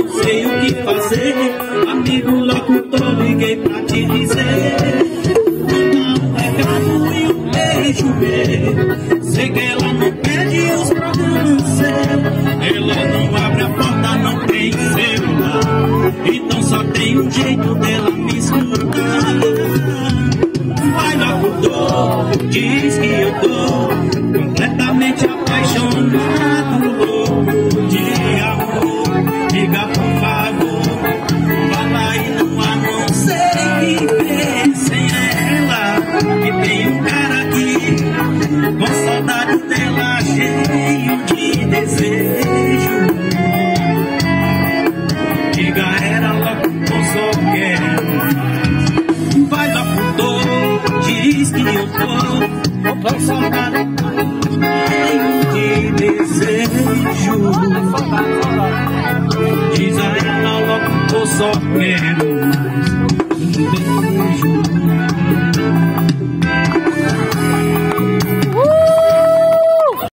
não sei o que fazer. Amigo locutor, liguei pra te dizer. Manda um recado e um beijo meu. Sei que ela não pede os programas seus. Ela não abre a porta, não tem celular. Então só tem um jeito dela me escutar. Vai locutor, diz que eu tô completamente apaixonado de amor. Diga por favor, fala aí no ar, não sei o que fez sem ela. E tem um cara aqui com saudade dela, cheio de desejo. Diga era locutor, só quero. Vai locutor, diz que eu tô com saudade, cheio de desejo. Diz a ela locutor, só quero.